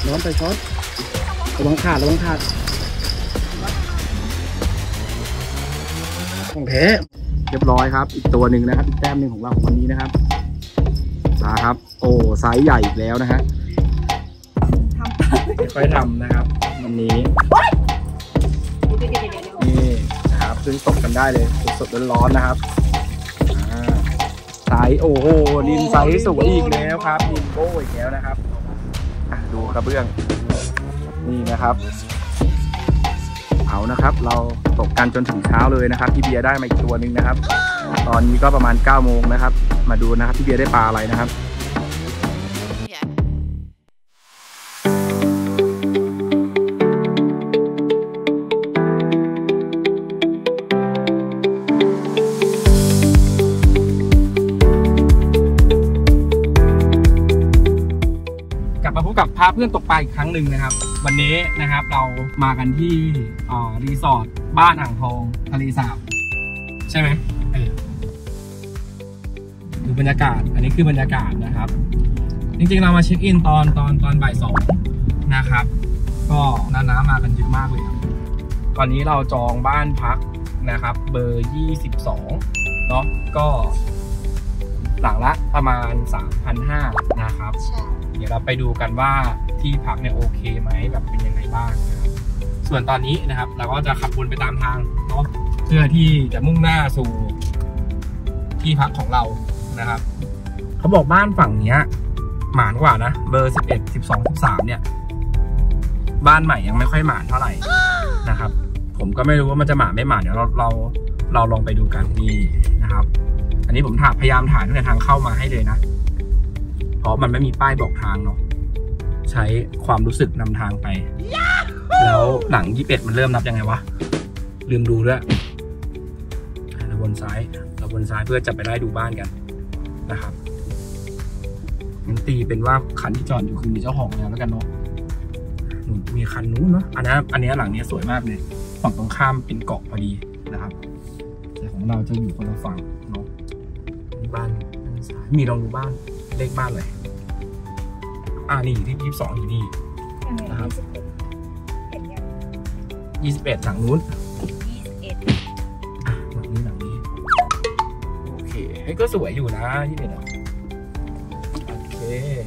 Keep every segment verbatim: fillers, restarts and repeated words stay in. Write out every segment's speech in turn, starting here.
ร้อนไปช็อตระวังขาดระวังขาดของแท้เรียบร้อยครับอีกตัวหนึ่งนะครับอีกแต้มหนึ่งของเราของวันนี้นะครับนะครับโอ้ไซส์ใหญ่อีกแล้วนะฮะค่อยๆทำนะครับวันนี้นี่นะครับซึ่งตกกันได้เลยสดๆร้อนๆนะครับไซส์โอ้โหนินไซส์สวยอีกแล้วครับนินโก้อีกแล้วนะครับดูกระเบื้องนี่นะครับเอานะครับเราตกกันจนถึงเช้าเลยนะครับพี่เบียร์ได้มาอีกตัวหนึ่งนะครับตอนนี้ก็ประมาณเก้าโมงนะครับมาดูนะครับพี่เบียร์ได้ปลาอะไรนะครับมาพบกับพาเพื่อนตกปลาอีกครั้งหนึ่งนะครับวันนี้นะครับเรามากันที่รีสอร์ทบ้านอ่างทองทะเลสาบใช่ไหมดูบรรยากาศอันนี้คือบรรยากาศนะครับจริงๆเรามาเช็คอินตอนตอนตอนบ่ายสองนะครับก็น้ำน้ำมากันเยอะมากเลยตอนนี้เราจองบ้านพักนะครับเบอร์ยี่สิบสองเนาะก็หลังละประมาณ สามพันห้าร้อย นะครับเดี๋ยวเราไปดูกันว่าที่พักเนี่ยโอเคไหมแบบเป็นยังไงบ้างนะครับส่วนตอนนี้นะครับเราก็จะขับวนไปตามทางเนาะเพื่อที่จะมุ่งหน้าสู่ที่พักของเรานะครับเขาบอกบ้านฝั่งเนี้ยหมานกว่านะเบอร์สิบเอ็ด สิบสอง สิบสามเนี่ยบ้านใหม่ยังไม่ค่อยหมานเท่าไหร่นะครับผมก็ไม่รู้ว่ามันจะหมานไม่หมานเดี๋ยวเราเราเราลองไปดูกันนี่นะครับอันนี้ผมถ่ายพยายามถ่ายตั้งแต่ทางเข้ามาให้เลยนะเพราะมันไม่มีป้ายบอกทางเนาะใช้ความรู้สึกนำทางไปแล้วหลังยี่สิบเอ็ดมันเริ่มนับยังไงวะลืมดูด้วยเราวนซ้ายเราวนซ้ายเพื่อจะไปได้ดูบ้านกันนะครับมันตีเป็นว่าคันที่จอดอยู่คือมีเจ้าของแล้วกันเนาะมีคันนู้นเนาะอันนี้อันนี้หลังนี้สวยมากเลยฝั่งตรงข้ามเป็นเกาะพอดีนะครับแต่ของเราจะอยู่คนละฝั่งเนาะบ้านซ้ายมีลองดูบ้านเลขบ้านเลยอ่านี่ที่ยี่สิบสองอยู่นี่นะครับยี่สิบเอ็ดหลังนู้นยี่สิบเอ็ดอ่ะหลังนี้หลังนี้โอเคเฮ้ยก็สวยอยู่นะยี่สิบเอ็ดโอเค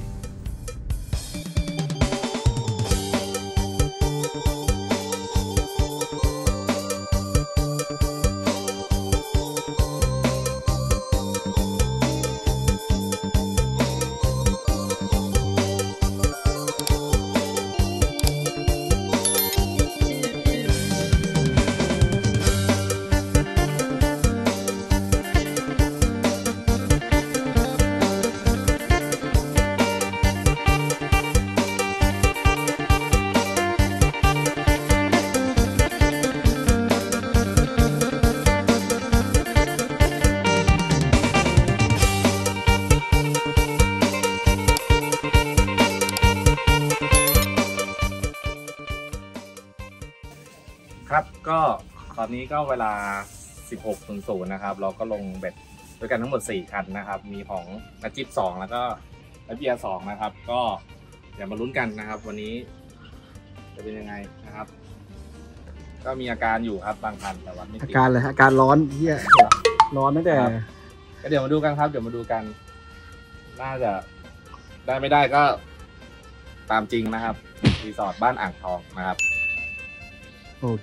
ครับก็ตอนนี้ก็เวลา สิบหกนาฬิกา นะครับเราก็ลงเบ็ดด้วยกันทั้งหมดสี่คันนะครับมีของนักจิ๊บสองแล้วก็นักเบียร์สองนะครับก็อย่ามาลุ้นกันนะครับวันนี้จะเป็นยังไงนะครับก็มีอาการอยู่ครับบางคันแต่ว่าไม่ติดอาการเลยอาการร้อนเฮียร้อนตั้งแต่ก็เดี๋ยวมาดูกันครับเดี๋ยวมาดูกันน่าจะได้ไม่ได้ก็ตามจริงนะครับรีสอร์ทบ้านอ่างทองนะครับโอเค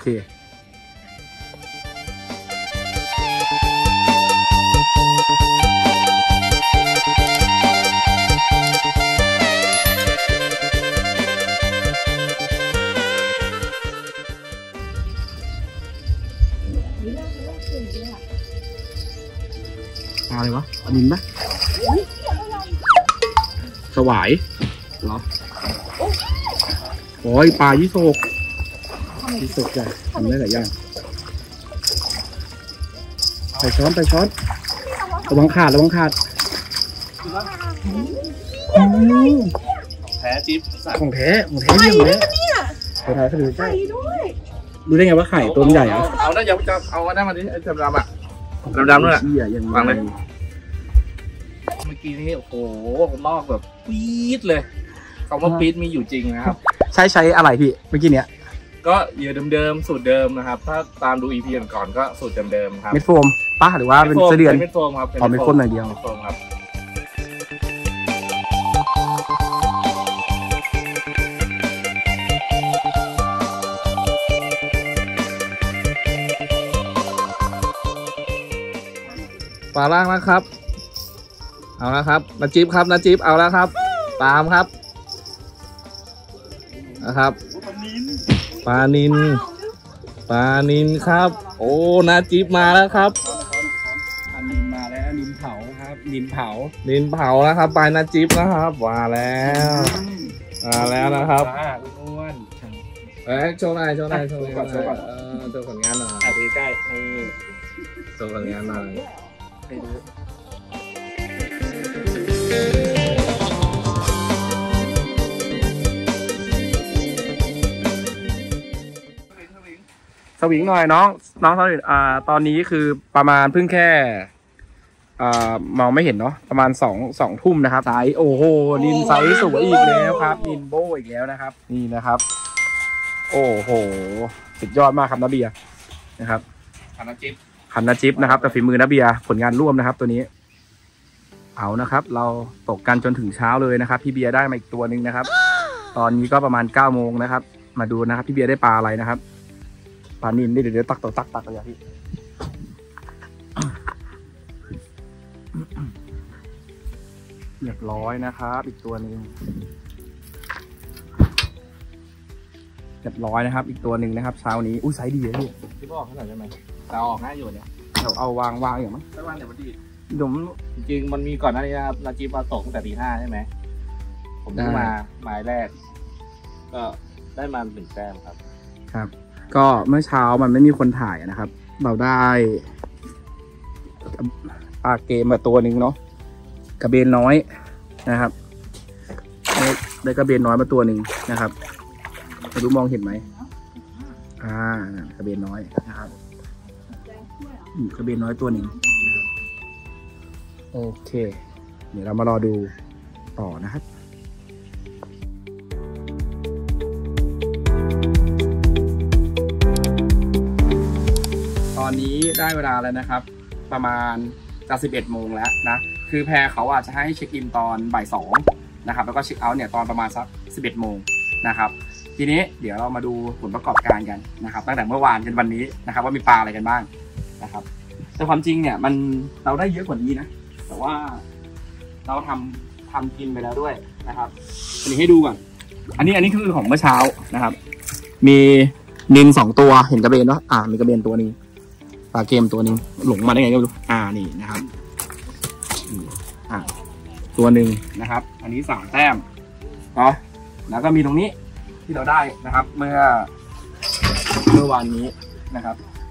อะไรวะอันนี้ปะสวายเหรอโอ้ยปลายี่โศกยี่โศกใหญ่ทำได้หลายอย่างไปช้อนไปช้อนระวังขาดระวังขาดแท้จิ๊บของแท้ของแท้ยิ่งเลยของแท้คือใช่ดูได้ไงว่าไข่ตัวใหญ่เอาเอาได้ยังจะเอาได้มาดิไอ้ดำดำอ่ะดำดำนู่นแหละวางเลยเมื่อกี้นี้โอ้โหลอกแบบปี๊ดเลยคำว่าปี๊ดมีอยู่จริงนะครับใช้ใช้อะไรพี่เมื่อกี้เนี้ยก็เหยื่อเดิมๆสูตรเดิมนะครับถ้าตามดู อี พี ก่อนๆก็สูตรเดิมๆครับเม็ดโฟมป้าหรือว่าเป็นเสเดือนเม็ดโฟมครับอ๋อเม็ดโฟมอย่างเดียวเม็ดโฟมครับปลาล่างแล้วครับเอาแล้วครับนาจิ๊บครับนาจิ๊บเอาแล้วครับตามครับนะครับปลานินปลานินครับโอ้นาจิ๊บมาแล้วครับปลานินมาแล้วนินเผาครับนินเผานินเผาแล้วครับปลานาจิ๊บนะครับมาแล้วมาแล้วนะครับอ้วนเอ้ยโชว์หน่อยโชว์หน่อยโชว์ก่อนโชว์ก่อนเออโชว์ผลงานหน่อยอ่ะดูใกล้นี่โชว์ผลงานหน่อยสวิงหน่อยน้องน้องสวิงอ่าตอนนี้คือประมาณเพิ่งแค่อ่ามองไม่เห็นเนาะประมาณสองสองทุ่มนะครับไซส์โอ้โหนินไซส์สวยอีกแล้วครับนินโบอีกแล้วนะครับนี่นะครับโอ้โหสุดยอดมากครับนาเบียนะครับคันนาจิ๊บคันนาจิ๊บนะครับกับฝีมือนาเบียผลงานร่วมนะครับตัวนี้เอานะครับเราตกกันจนถึงเช้าเลยนะครับพี่เบียร์ได้มาอีกตัวหนึ่งนะครับตอนนี้ก็ประมาณเก้าโมงนะครับมาดูนะครับพี่เบียร์ได้ปลาอะไรนะครับปลานินเดี๋ยวเดี๋ยวตักตักตักตักเลยพี่เรียบร้อยนะครับอีกตัวหนึ่งเรียบร้อยนะครับอีกตัวหนึ่งนะครับเช้านี้อุ้ยไซส์ดีเลยพี่ที่บอกเท่าไหร่ใช่ไหมเราออกง่ายอยู่เนี่ยเราเอาวางวางอย่างมั้งไม่วางเดี๋ยวมันดีดมจริงๆมันมีก่อนหน้านี้นะครับนาจิ๊บมาตกตั้งแต่ตีห้าใช่ไหมผมได้มาหมายแรกก็ได้มาหนึ่งแต้มครับครับก็เมื่อเช้ามันไม่มีคนถ่ายนะครับเราได้ปลาเกมมาตัวหนึ่งเนาะกระเบนน้อยนะครับได้กระเบนน้อยมาตัวหนึ่งนะครับไม่รู้มองเห็นไหมอ่ากระเบนน้อยนะครับกระเบนน้อยตัวหนึ่งโอเคเดี๋ยวเรามารอดูต่อนะครับตอนนี้ได้เวลาแล้วนะครับประมาณจะสิบเอ็ดโมงแล้วนะคือแพรเขาอาจจะให้เช็คอินตอนบ่ายสองนะครับแล้วก็เช็คเอาท์เนี่ยตอนประมาณสักสิบเอ็ดโมงนะครับทีนี้เดี๋ยวเรามาดูผลประกอบการกันนะครับตั้งแต่เมื่อวานจนวันนี้นะครับว่ามีปลาอะไรกันบ้างนะครับแต่ความจริงเนี่ยมันเราได้เยอะกว่านี้นะแต่ว่าเราทำทำกินไปแล้วด้วยนะครับอันนี้ให้ดูก่อนอันนี้อันนี้คือของเมื่อเช้านะครับมีนินสองตัวเห็นกระเบนเนาะอ่ามีกระเบนตัวนึงปลาเกมตัวนึงหลงมาได้ไงก็ไม่รู้อ่านี่นะครับอ่าตัวหนึ่งนะครับอันนี้สามแต้มเนาะแล้วก็มีตรงนี้ที่เราได้นะครับเมื่อเมื่อวานนี้นะครับ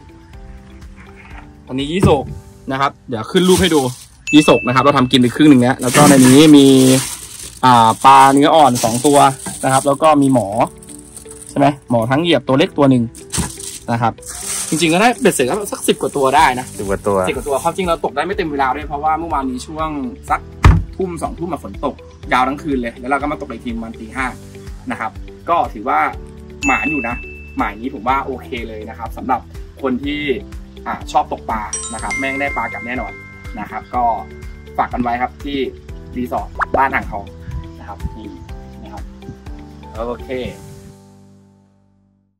อันนี้ยี่โศกนะครับเดี๋ยวขึ้นรูปให้ดูยี่โศกนะครับเราทำกินไปครึ่งหนึ่งแล้วแล้วก็ในนี้มีอ่าปลาเนื้ออ่อนสองตัวนะครับแล้วก็มีหมอใช่ไหมหมอทั้งเหยียบตัวเล็กตัวหนึ่งนะครับจริงๆก็ได้เบ็ดเสร็จก็สักสิบกว่าตัวได้นะสิบกว่าตัวสิบกว่าตัวความจริงเราตกได้ไม่เต็มเวลาด้วยเพราะว่าเมื่อวานนี้ช่วงสักทุ่มสองทุ่มมาฝนตกยาวทั้งคืนเลยแล้วเราก็มาตกในทีมวันตีห้านะครับก็ถือว่าหมายอยู่นะหมายนี้ผมว่าโอเคเลยนะครับสำหรับคนที่อ่าชอบตกปลานะครับแม่งได้ปลากลับแน่นอนนะครับก็ฝากกันไว้ครับที่รีสอร์ทบ้านอ่างทองนะครับนี่นะครับโอเค